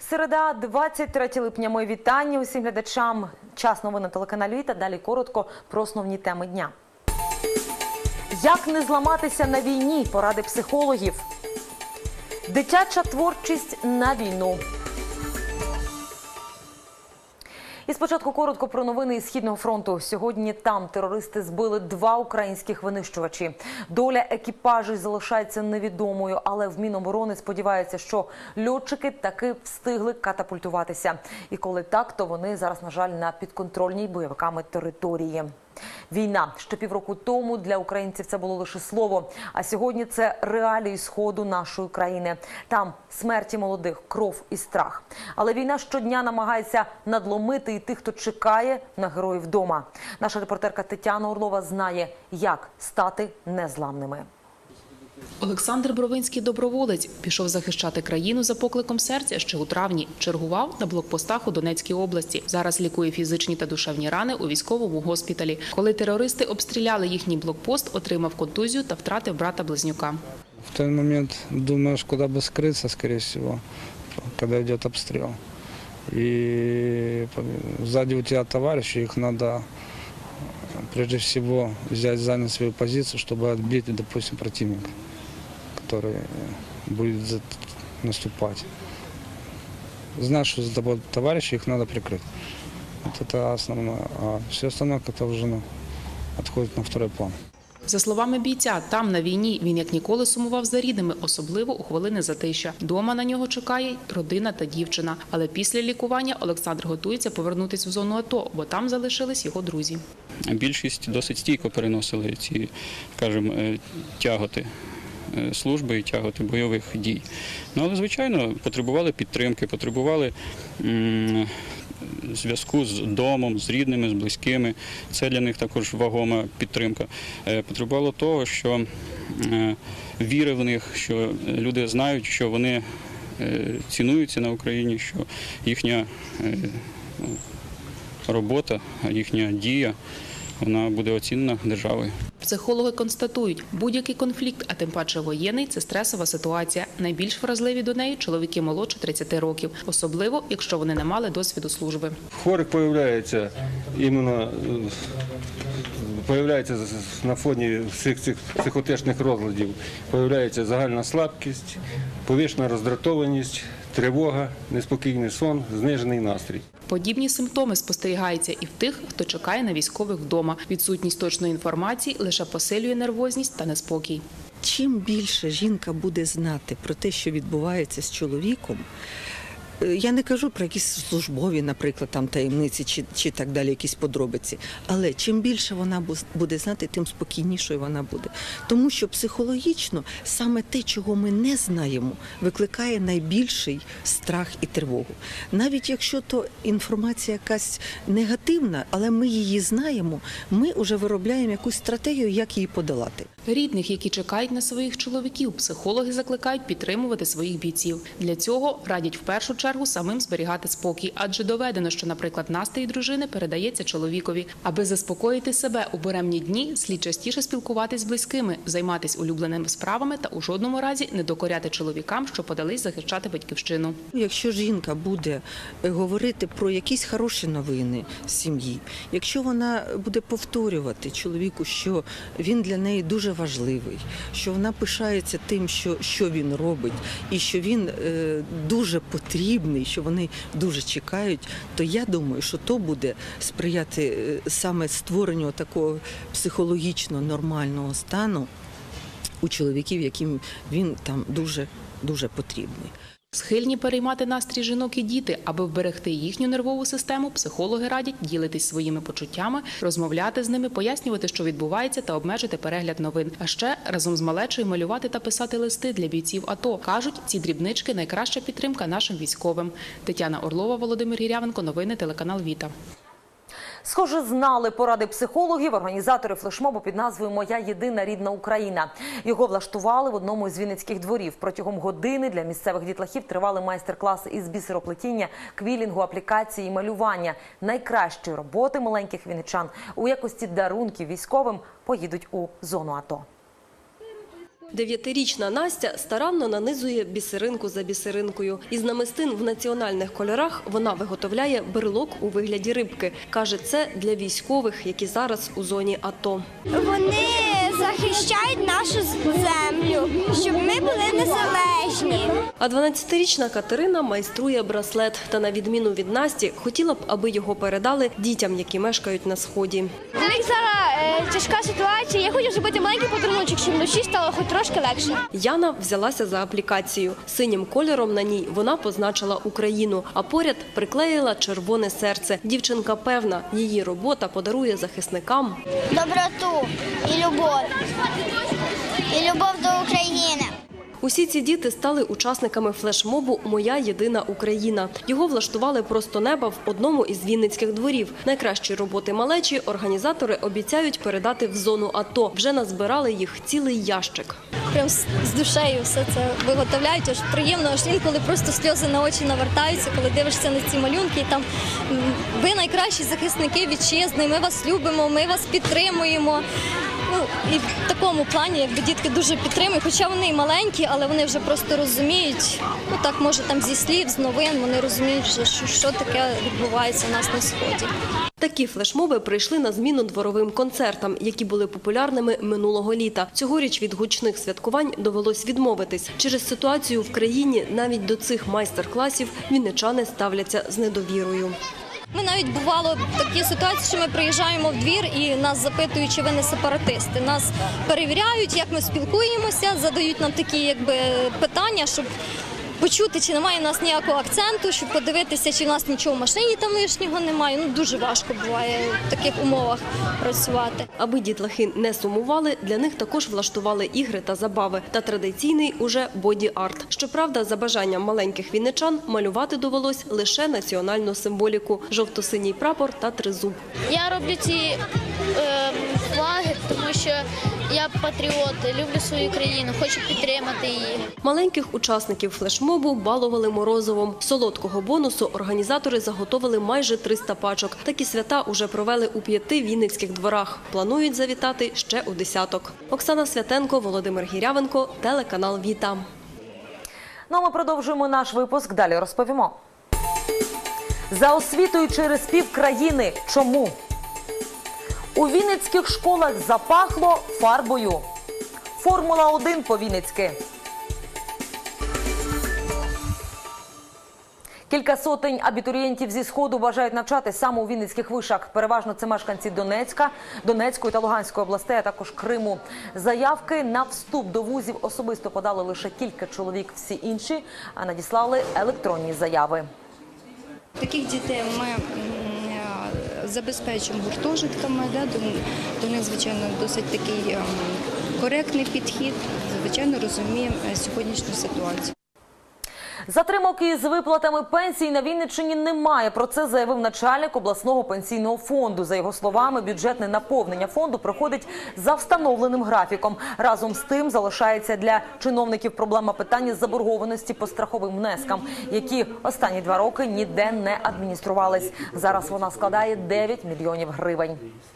Середа, 23 липня. Мої вітання усім глядачам. Час новин на телеканалі Віта. Далі коротко про основні теми дня. Як не зламатися на війні? Поради психологів. Дитяча творчість на війну. І спочатку коротко про новини із Східного фронту. Сьогодні там терористи збили 2 українських винищувачі. Доля екіпажів залишається невідомою, але в Міноборони сподіваються, що льотчики таки встигли катапультуватися. І коли так, то вони зараз, на жаль, на підконтрольній бойовиками території. Війна. Ще півроку тому для українців це було лише слово, а сьогодні це реалії Сходу нашої країни. Там смерті молодих, кров і страх. Але війна щодня намагається надломити і тих, хто чекає на героїв вдома. Наша репортерка Тетяна Орлова знає, як стати незламними. Олександр Бровинський – доброволець. Пішов захищати країну за покликом серця ще у травні. Чергував на блокпостах у Донецькій області. Зараз лікує фізичні та душевні рани у військовому госпіталі. Коли терористи обстріляли їхній блокпост, отримав контузію та втратив брата-близнюка. В той момент думаешь, куда бы скрыться, скорее всего, когда идет обстрел. И сзади у тебя товарищи, их надо прежде всего взять, занять свою позицию, чтобы отбить, допустим, противника, который будет наступать. Знаешь, что за тобой товарищи, их надо прикрыть. Вот это основное. А все остальное как-то уже отходит на второй план. За словами бійця, там на війні він як ніколи сумував за рідними, особливо у хвилини затища. Дома на нього чекає родина та дівчина. Але після лікування Олександр готується повернутися в зону АТО, бо там залишились його друзі. Більшість досить стійко переносили ці, скажімо, тяготи служби і тяготи бойових дій. Ну, але, звичайно, потребували підтримки, потребували зв'язку з домом, з рідними, з близькими. Це для них також вагома підтримка. Потребувало того, що віри в них, що люди знають, що вони цінуються на Україні, що їхня робота, їхня дія, вона буде оцінена державою. Психологи констатують, будь-який конфлікт, а тим паче воєнний – це стресова ситуація. Найбільш вразливі до неї – чоловіки молодше 30 років. Особливо, якщо вони не мали досвіду служби. Хворих появляється на фоні всіх цих психотичних розладів, появляється загальна слабкість, повишена роздратованість, тривога, неспокійний сон, знижений настрій. Подібні симптоми спостерігаються і в тих, хто чекає на військових вдома. Відсутність точної інформації лише посилює нервозність та неспокій. Чим більше жінка буде знати про те, що відбувається з чоловіком, я не кажу про якісь службові, наприклад, там таємниці чи так далі, якісь подробиці. Але чим більше вона буде знати, тим спокійнішою вона буде. Тому що психологічно саме те, чого ми не знаємо, викликає найбільший страх і тривогу. Навіть якщо то інформація якась негативна, але ми її знаємо, ми вже виробляємо якусь стратегію, як її подолати. Рідних, які чекають на своїх чоловіків, психологи закликають підтримувати своїх бійців. Для цього радять в першу чергу самим зберігати спокій, адже доведено, що, наприклад, настрій дружини передається чоловікові. Аби заспокоїти себе у буремні дні, слід частіше спілкуватись з близькими, займатися улюбленими справами та у жодному разі не докоряти чоловікам, що подались захищати батьківщину. Якщо жінка буде говорити про якісь хороші новини з сім'ї, якщо вона буде повторювати чоловіку, що він для неї дуже важливий, що вона пишається тим, що він робить, і що він дуже потрібний, що вони дуже чекають, то я думаю, що то буде сприяти саме створенню такого психологічно нормального стану у чоловіків, яким він там дуже потрібний. Схильні переймати настрій жінок і діти. Аби вберегти їхню нервову систему, психологи радять ділитись своїми почуттями, розмовляти з ними, пояснювати, що відбувається, та обмежити перегляд новин. А ще разом з малечою малювати та писати листи для бійців АТО. Кажуть, ці дрібнички – найкраща підтримка нашим військовим. Тетяна Орлова, Володимир Гірявенко. Новини телеканал Віта. Схоже, знали поради психологів організатори флешмобу під назвою «Моя єдина рідна Україна». Його влаштували в одному із вінницьких дворів. Протягом години для місцевих дітлахів тривали майстер-класи із бісероплетіння, квілінгу, аплікації і малювання. Найкращі роботи маленьких вінничан у якості дарунків військовим поїдуть у зону АТО. 9-річна Настя старанно нанизує бісеринку за бісеринкою. Із намистин в національних кольорах вона виготовляє берлог у вигляді рибки. Каже, це для військових, які зараз у зоні АТО. Вони захищають нашу землю, щоб ми були незалежні. А 12-річна Катерина майструє браслет. Та на відміну від Насті, хотіла б, аби його передали дітям, які мешкають на Сході. Для них зараз тяжка ситуація. Я хочу зробити маленький подарунок, щоб вночі стало хоч трошки легше. Яна взялася за аплікацію. Синім кольором на ній вона позначила Україну, а поряд приклеїла червоне серце. Дівчинка певна, її робота подарує захисникам Доброту і любов. І любов до України. Усі ці діти стали учасниками флешмобу «Моя єдина Україна». Його влаштували просто неба в одному із вінницьких дворів. Найкращі роботи малечі організатори обіцяють передати в зону АТО. Вже назбирали їх цілий ящик. Прям з душею все це виготовляють. Аж приємно, аж інколи просто сльози на очі навертаються, коли дивишся на ці малюнки. І там ви найкращі захисники вітчизни, ми вас любимо, ми вас підтримуємо. І в такому плані, якби дітки дуже підтримують, хоча вони і маленькі, але вони вже просто розуміють, так може там зі слів, з новин, вони розуміють вже, що таке відбувається у нас на Сході. Такі флешмоби прийшли на зміну дворовим концертам, які були популярними минулого літа. Цьогоріч від гучних святкувань довелось відмовитись. Через ситуацію в країні навіть до цих майстер-класів вінничани ставляться з недовірою. Ми навіть бувало такі ситуації, що ми приїжджаємо в двір і нас запитують, чи ви не сепаратисти. Нас перевіряють, як ми спілкуємося, задають нам такі питання, щоб почути, чи немає в нас ніякого акценту, щоб подивитися, чи в нас нічого в машині там лишнього немає. Дуже важко буває в таких умовах працювати. Аби дітлахи не сумували, для них також влаштували ігри та забави. Та традиційний уже боді-арт. Щоправда, за бажанням маленьких вінничан малювати довелось лише національну символіку – жовто-синій прапор та тризуб. Я роблю ці флаги, тому що я патріот, люблю свою країну, хочу підтримати її. Маленьких учасників флешмобу балували морозивом. Солодкого бонусу організатори заготовили майже 300 пачок. Такі свята уже провели у 5 вінницьких дворах. Планують завітати ще у десяток. Оксана Святенко, Володимир Гірявенко, телеканал «Віта». Ну а ми продовжуємо наш випуск. Далі розповімо. За освітою через півкраїни. Чому? У вінницьких школах запахло фарбою. Формула-1 по-вінницьки. Кілька сотень абітурієнтів зі Сходу бажають навчатись саме у вінницьких вишах. Переважно це мешканці Донецької та Луганської областей, а також Криму. Заявки на вступ до вузів особисто подали лише кілька чоловік. Всі інші надіслали електронні заяви. Таких дітей ми забезпечуємо гуртожитками, до них, звичайно, досить такий коректний підхід, звичайно, розуміємо сьогоднішню ситуацію. Затримок із виплатами пенсій на Вінниччині немає. Про це заявив начальник обласного пенсійного фонду. За його словами, бюджетне наповнення фонду проходить за встановленим графіком. Разом з тим залишається для чиновників проблема питання заборгованості по страховим внескам, які останні 2 роки ніде не адмініструвались. Зараз вона складає 9 мільйонів гривень.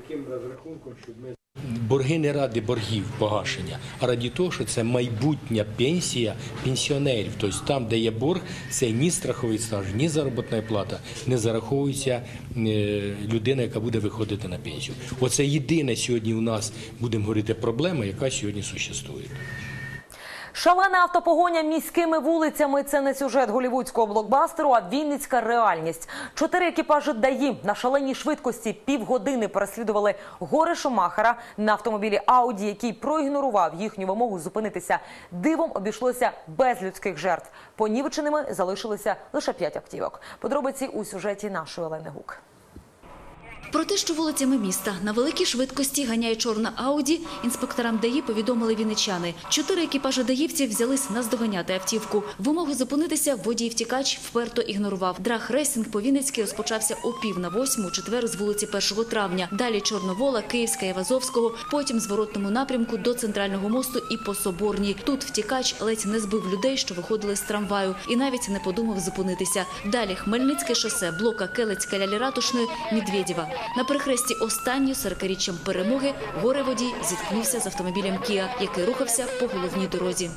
Борги не ради боргів погашення, а раді того, що це майбутня пенсія пенсіонерів. Тобто там, де є борг, це ні страховий стаж, ні заробітна плата не зараховується людина, яка буде виходити на пенсію. Оце єдине сьогодні у нас, будемо говорити, проблема, яка сьогодні существує. Шалена автопогоня міськими вулицями – це не сюжет голівудського блокбастеру, а вінницька реальність. 4 екіпажі ДАІ на шаленій швидкості півгодини переслідували горе Шумахера на автомобілі Ауді, який проігнорував їхню вимогу зупинитися. Дивом обійшлося без людських жертв. Понівеченими залишилися лише 5 автівок. Подробиці у сюжеті нашої Олени Гук. Про те, що вулицями міста на великій швидкості ганяє чорна Ауді, інспекторам ДАІ повідомили вінничани. 4 екіпажі даївців взялись наздоганяти автівку. Вимогу зупинитися водій-втікач вперто ігнорував. Драг-рейсинг по-вінницьки розпочався о 7:45 у четвер з вулиці 1 травня. Далі Чорновола, Київська і Вазовського, потім зворотному напрямку до Центрального мосту і по Соборній. Тут втікач ледь не збив людей, що виходили з трамваю, і навіть не подумав зупинитися. Далі Хмельницьке шосе, блока Келецька, Лялі-Ратушної, Медведєва. На перехресті останньої 40-річчям перемоги горе-водій зіткнувся з автомобілем «Кіа», який рухався по головній дорозі.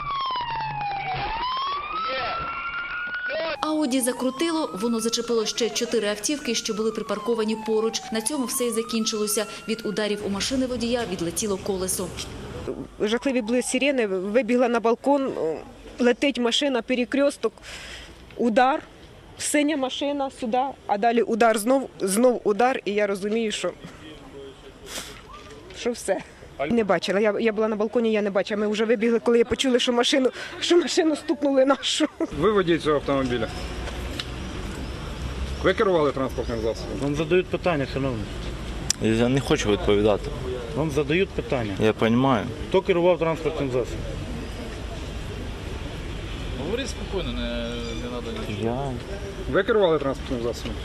Ауді закрутило, воно зачепило ще 4 автівки, що були припарковані поруч. На цьому все і закінчилося. Від ударів у машини водія відлетіло колесо. Жахливі були сирени, вибігла на балкон, летить машина, перекресток, удар, синя машина сюди, а далі удар, знов удар, і я розумію, що все. Не бачила, я була на балконі, я не бачила. Ми вже вибігли, коли я почули, що машину стукнули нашу. Ви водій цього автомобіля. Ви керували транспортним засобом? Вам задають питання, шановні. Я не хочу відповідати. Вам задають питання. Я розумію. Хто керував транспортним засобом? Говори спокійно, не треба нічого. Ви керували транспортним засобом?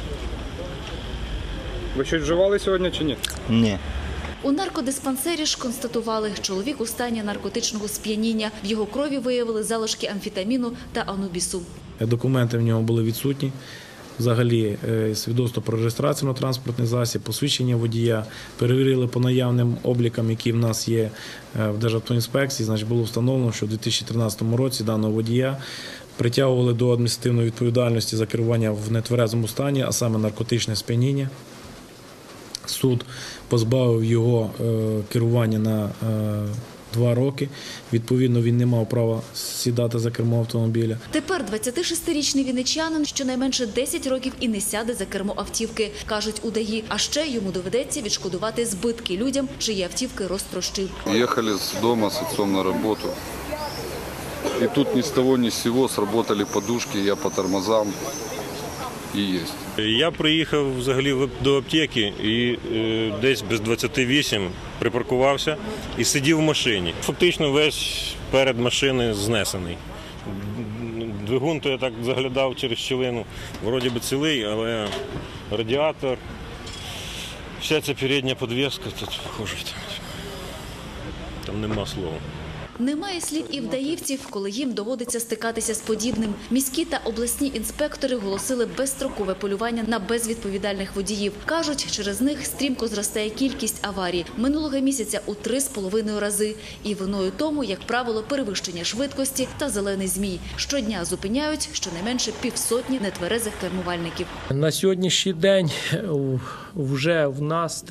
Ви щось вживали сьогодні чи ні? Ні. У наркодиспансері ж констатували, чоловік у стані наркотичного сп'яніння. В його крові виявили залишки амфетаміну та анубісу. Документи в нього були відсутні. Взагалі, свідоцтво про реєстрацію на транспортний засіб, посвідчення водія. Перевірили по наявним облікам, які в нас є в Державтоінспекції. Значить, було встановлено, що в 2013 році даного водія притягували до адміністративної відповідальності за керування в нетверезому стані, а саме наркотичне сп'яніння. Суд позбавив його керування на 2 роки. Відповідно, він не мав права сідати за кермо автомобіля. Тепер 26-річний вінничанин щонайменше 10 років і не сяде за кермо автівки, кажуть у ДАІ. А ще йому доведеться відшкодувати збитки людям, чиї автівки розтрощив. Їхали з дому з отцом на роботу. І тут ні з того, ні з сього сработали подушки, я по тормозам. І є. Я приїхав взагалі до аптеки і десь без 28 припаркувався і сидів в машині. Фактично весь перед машиною знесений. Двигун, то я так заглядав через щілину, вроді би цілий, але радіатор, вся ця передня підвіска, тут, похоже, там нема слова. Немає слів і в даївців, коли їм доводиться стикатися з подібним. Міські та обласні інспектори голосили безстрокове полювання на безвідповідальних водіїв. Кажуть, через них стрімко зростає кількість аварій. Минулого місяця у 3,5 рази. І виною тому, як правило, перевищення швидкості та зелений змій. Щодня зупиняють щонайменше 500 нетверезих кермувальників. На сьогоднішній день вже в нас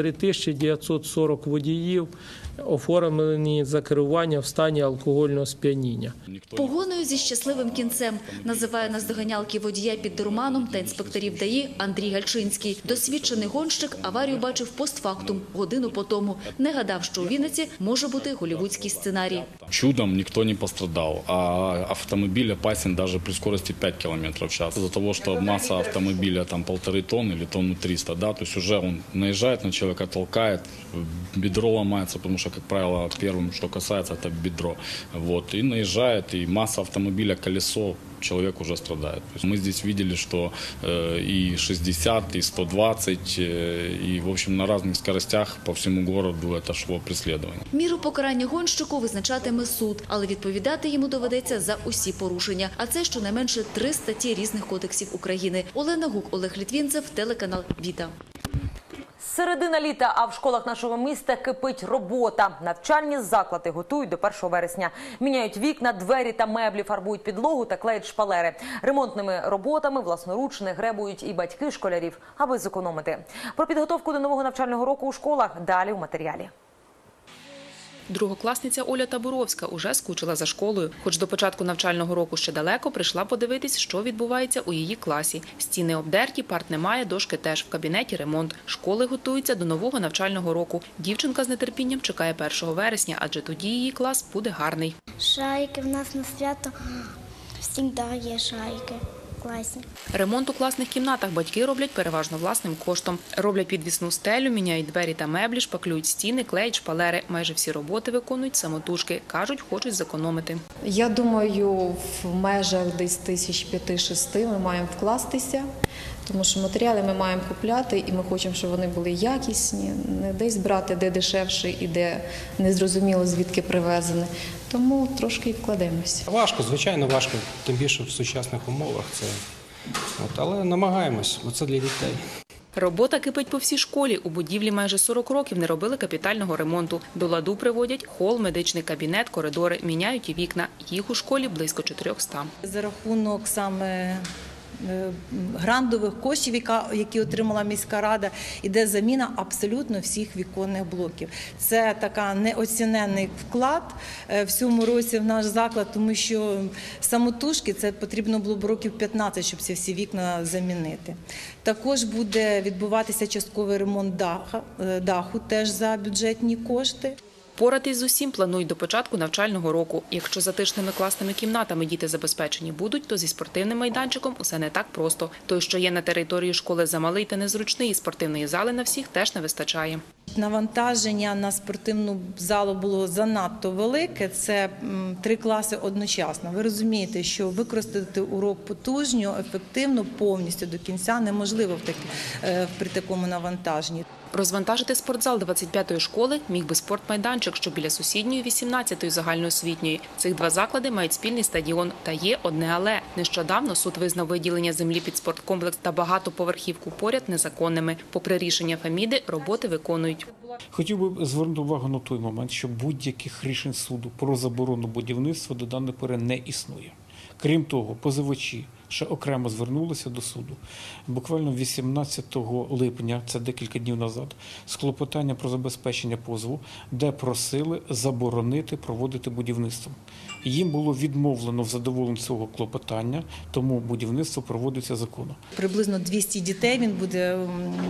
3940 водіїв оформлені за керування в стані алкогольного сп'яніння. Погоною зі щасливим кінцем називає наздоганялки водія під дурманом та інспекторів ДАІ Андрій Гальчинський. Досвідчений гонщик аварію бачив постфактум, годину по тому. Не гадав, що у Вінниці може бути голлівудський сценарій. Чудом никто не пострадал, а автомобиль опасен даже при скорости 5 км в час. Из-за того, что масса автомобиля там 1,5 тонны или тонну 300, да, то есть уже он наезжает на человека, толкает, бедро ломается, потому что, как правило, первым, что касается, это бедро. Вот, и наезжает, и масса автомобиля, колесо, человек уже страдает. Мы здесь видели, что и 60, и 120, и, в общем, на разных скоростях по всему городу это шло преследование. Міру покарання гонщику визначатиме суд, але відповідати йому доведеться за усі порушення. А це щонайменше 3 статті різних кодексів України. Олена Гук, Олег Літвінцев, телеканал «Віта». Середина літа, а в школах нашого міста кипить робота. Навчальні заклади готують до 1 вересня. Міняють вікна, двері та меблі, фарбують підлогу та клеють шпалери. Ремонтними роботами власноруч не гребують і батьки школярів, аби зекономити. Про підготовку до нового навчального року у школах далі у матеріалі. Другокласниця Оля Табуровська уже скучила за школою. Хоч до початку навчального року ще далеко, прийшла подивитись, що відбувається у її класі. Стіни обдерті, парт немає, дошки теж. В кабінеті ремонт. Школи готуються до нового навчального року. Дівчинка з нетерпінням чекає 1 вересня, адже тоді її клас буде гарний. Шайки в нас на свято завжди є шайки. Класні. Ремонт у класних кімнатах батьки роблять переважно власним коштом. Роблять підвісну стелю, міняють двері та меблі, шпаклюють стіни, клеять шпалери. Майже всі роботи виконують самотужки. Кажуть, хочуть зекономити. Я думаю, в межах десь 5-6 ми маємо вкластися, тому що матеріали ми маємо купляти і ми хочемо, щоб вони були якісні, не десь брати, де дешевше і де незрозуміло, звідки привезені. Тому трошки і вкладемося. Важко, звичайно важко, тим більше в сучасних умовах. Але намагаємось, бо це для дітей. Робота кипить по всій школі. У будівлі майже 40 років не робили капітального ремонту. До ладу приводять хол, медичний кабінет, коридори, міняють і вікна. Їх у школі близько 400. За рахунок саме грантових коштів, які отримала міська рада, іде заміна абсолютно всіх віконних блоків. Це така неоцінений вклад в цьому році в наш заклад, тому що самотужки це потрібно було б років 15, щоб ці всі вікна замінити. Також буде відбуватися частковий ремонт даху, теж за бюджетні кошти. Поратись з усім планують до початку навчального року. Якщо затишними класними кімнатами діти забезпечені будуть, то зі спортивним майданчиком усе не так просто. Той, що є на території школи, замалий та незручний, і спортивної зали на всіх теж не вистачає. Навантаження на спортивну залу було занадто велике, це 3 класи одночасно. Ви розумієте, що використати урок потужно, ефективно, повністю до кінця неможливо при такому навантаженні. Розвантажити спортзал 25-ї школи міг би спортмайданчик, що біля сусідньої 18-ї загальноосвітньої. Цих 2 заклади мають спільний стадіон. Та є одне але. Нещодавно суд визнав виділення землі під спорткомплекс та багатоповерхівку поряд незаконними. Попри рішення Феміди, роботи виконують. Хотів би звернути увагу на той момент, що будь-яких рішень суду про заборону будівництва до даної пори не існує. Крім того, позивачі ще окремо звернулися до суду. Буквально 18 липня, це декілька днів назад, з клопотанням про забезпечення позову, де просили заборонити проводити будівництво. Їм було відмовлено в задоволенні цього клопотання, тому будівництво проводиться законно. Приблизно 200 дітей він буде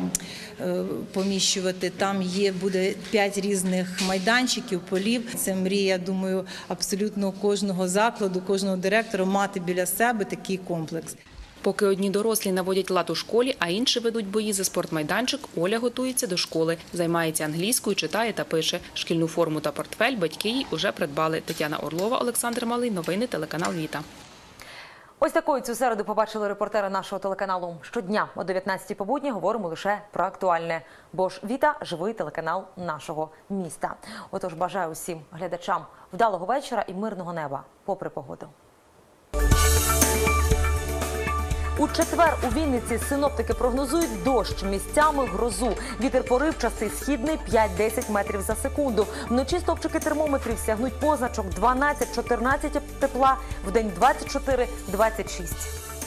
поміщувати. Там буде 5 різних майданчиків, полів. Це мрія, думаю, абсолютно кожного закладу, кожного директора мати біля себе такий комплекс. Поки одні дорослі наводять лад у школі, а інші ведуть бої за спортмайданчик, Оля готується до школи. Займається англійською, читає та пише. Шкільну форму та портфель батьки їй уже придбали. Тетяна Орлова, Олександр Малий. Новини телеканал «Віта». Ось такою цю середу побачили репортери нашого телеканалу. Щодня о 19-й по будні говоримо лише про актуальне. Бо ж «Віта» – живий телеканал нашого міста. Отож, бажаю усім глядачам вдалого вечора і мирного неба, попри погоду. У четвер у Вінниці синоптики прогнозують дощ, місцями грозу. Вітер поривчастий, східний 5-10 метрів за секунду. Вночі стовпчики термометрів сягнуть позначок 12-14 тепла, вдень 24-26.